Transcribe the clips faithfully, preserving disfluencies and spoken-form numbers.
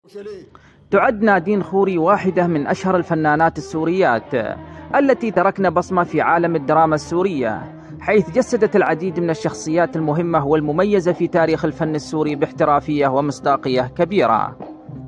تعد نادين خوري واحدة من أشهر الفنانات السوريات التي تركن بصمة في عالم الدراما السورية، حيث جسدت العديد من الشخصيات المهمة والمميزة في تاريخ الفن السوري باحترافية ومصداقية كبيرة.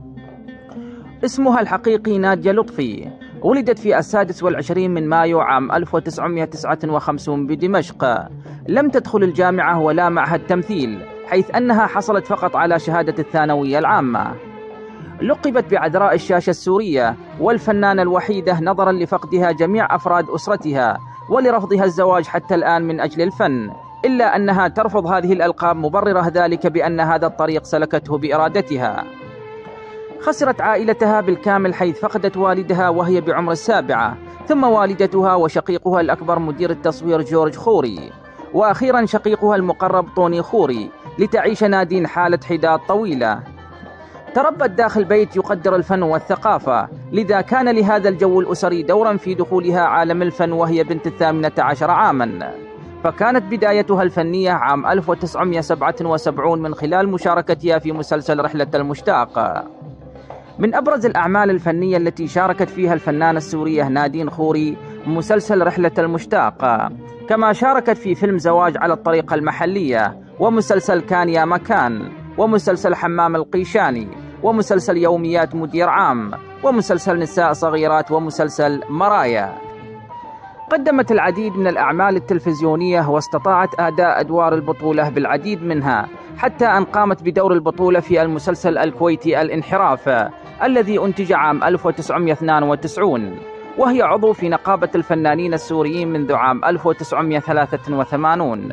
اسمها الحقيقي نادية لطفي، ولدت في السادس والعشرين من مايو عام ألف وتسعمائة وتسعة وخمسين بدمشق. لم تدخل الجامعة ولا معهد تمثيل، حيث أنها حصلت فقط على شهادة الثانوية العامة. لقبت بعذراء الشاشة السورية والفنانة الوحيدة نظرا لفقدها جميع أفراد أسرتها ولرفضها الزواج حتى الآن من أجل الفن، إلا أنها ترفض هذه الألقاب مبررة ذلك بأن هذا الطريق سلكته بإرادتها. خسرت عائلتها بالكامل، حيث فقدت والدها وهي بعمر السابعة، ثم والدتها وشقيقها الأكبر مدير التصوير جورج خوري، وأخيرا شقيقها المقرب طوني خوري، لتعيش نادين حالة حداد طويلة. تربت داخل بيت يقدر الفن والثقافة، لذا كان لهذا الجو الأسري دورا في دخولها عالم الفن وهي بنت الثامنة عشر عاما. فكانت بدايتها الفنية عام ألف وتسعمائة وسبعة وسبعين من خلال مشاركتها في مسلسل رحلة المشتاق. من أبرز الأعمال الفنية التي شاركت فيها الفنانة السورية نادين خوري مسلسل رحلة المشتاق، كما شاركت في فيلم زواج على الطريقة المحلية، ومسلسل كان يا مكان، ومسلسل حمام القيشاني، ومسلسل يوميات مدير عام، ومسلسل نساء صغيرات، ومسلسل مرايا. قدمت العديد من الأعمال التلفزيونية واستطاعت أداء أدوار البطولة بالعديد منها، حتى أن قامت بدور البطولة في المسلسل الكويتي الانحراف الذي أنتج عام ألف وتسعمائة واثنين وتسعين، وهي عضو في نقابة الفنانين السوريين منذ عام ألف وتسعمائة وثلاثة وثمانين.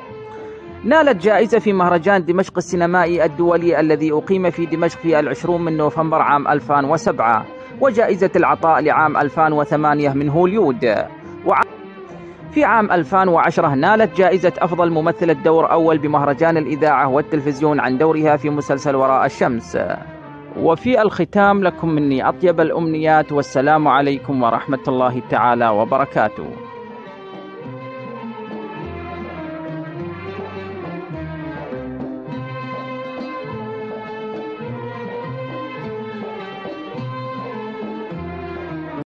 نالت جائزة في مهرجان دمشق السينمائي الدولي الذي أقيم في دمشق في العشرين من نوفمبر عام ألفين وسبعة، وجائزة العطاء لعام ألفين وثمانية من هوليود. في عام ألفين وعشرة نالت جائزة أفضل ممثلة دور أول بمهرجان الإذاعة والتلفزيون عن دورها في مسلسل وراء الشمس. وفي الختام لكم مني أطيب الأمنيات، والسلام عليكم ورحمة الله تعالى وبركاته.